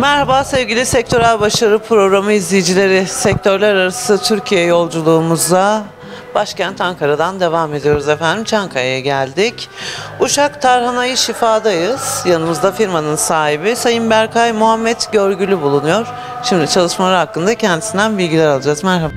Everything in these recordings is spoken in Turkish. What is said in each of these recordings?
Merhaba sevgili Sektörel Başarı Programı izleyicileri. Sektörler arası Türkiye yolculuğumuza başkent Ankara'dan devam ediyoruz efendim. Çankaya'ya geldik. Uşak Tarhanayı Şifa'dayız. Yanımızda firmanın sahibi Sayın Berkay Muhammed Görgülü bulunuyor. Şimdi çalışmaları hakkında kendisinden bilgiler alacağız. Merhaba.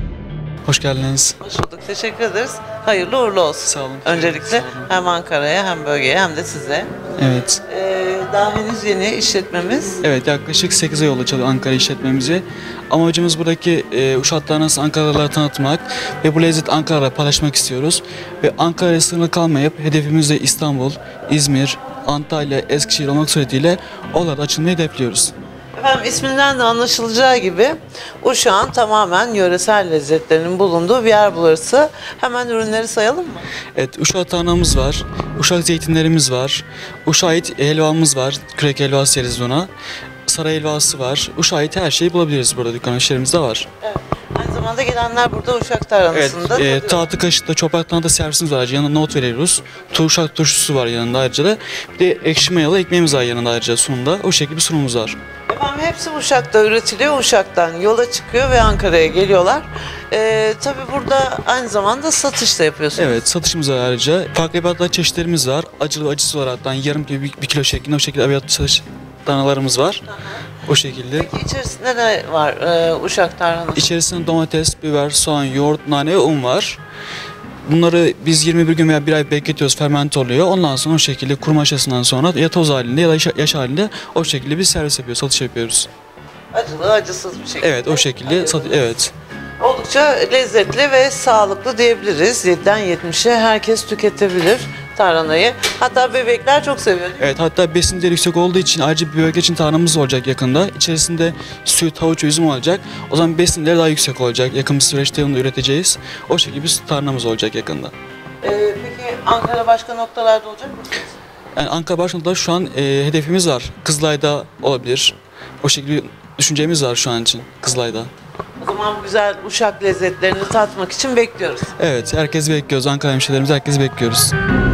Hoş geldiniz. Hoş bulduk. Teşekkür ederiz. Hayırlı uğurlu olsun. Sağ olun. Öncelikle Sağ olun. hem Ankara'ya hem bölgeye hem de size. Evet. Daha henüz yeni işletmemiz. Evet, yaklaşık 8 ay oldu Ankara işletmemizi. Amacımız buradaki Uşak'ta nasıl Ankaralılara tanıtmak ve bu lezzeti Ankara'da paylaşmak istiyoruz. Ve Ankara'ya sınırlı kalmayıp hedefimizde İstanbul, İzmir, Antalya, Eskişehir olmak suretiyle oralarda açılmayı hedefliyoruz. Efendim isminden de anlaşılacağı gibi Uşak'ın tamamen yöresel lezzetlerinin bulunduğu bir yer burası. Hemen ürünleri sayalım mı? Evet, Uşak tarhanamız var, Uşak zeytinlerimiz var, Uşak'a ait helvamız var, kürek helvası deriz ona. Saray helvası var, Uşak'a ait her şeyi bulabiliriz burada, dükkan işlerimizde var. Evet. Aynı zamanda gelenler burada Uşak tarhanasında. Evet, tahta kaşıkta, çopraktan da servisimiz var. Yanında nohut veriyoruz. Uşak turşusu var yanında ayrıca da. Bir de ekşi mayalı ekmeğimiz var yanında ayrıca sunumda. O şekilde bir sunumumuz var. Efendim hepsi Uşak'ta üretiliyor. Uşak'tan yola çıkıyor ve Ankara'ya geliyorlar. Tabii burada aynı zamanda satış da yapıyorsunuz. Evet, satışımız var ayrıca. Farklı abiyatta çeşitlerimiz var. Acılı ve acısız olarak yarım kilo, bir kilo şeklinde o şekilde abiyat satış danalarımız var. O şekilde. Peki içerisinde ne var Uşak tarhanası? İçerisinde domates, biber, soğan, yoğurt, nane ve un var. Bunları biz 21 gün veya 1 ay bekletiyoruz, fermente oluyor. Ondan sonra o şekilde kurma aşamasından sonra ya toz halinde ya da yaş halinde o şekilde bir servis yapıyoruz, satış yapıyoruz. Acılı, acısız bir şekilde. Evet, o şekilde evet. Oldukça lezzetli ve sağlıklı diyebiliriz. 7'den 70'e herkes tüketebilir tarhanayı. Hatta bebekler çok seviyor. Evet, hatta besin değeri yüksek olduğu için ayrıca bir bebek için tarhanamız olacak yakında. İçerisinde süt, havuç, üzüm olacak. O zaman besin değeri daha yüksek olacak. Yakın bir süreçte onu üreteceğiz. O şekilde bir tarhanamız olacak yakında. Peki Ankara başka noktalarda olacak mı? Yani Ankara başkentinde şu an hedefimiz var. Kızılay'da olabilir. O şekilde düşüncemiz var şu an için Kızılay'da. O zaman bu güzel Uşak lezzetlerini tatmak için bekliyoruz. Evet, herkes bekliyoruz. Ankara hemşehrilerimizi herkes bekliyoruz.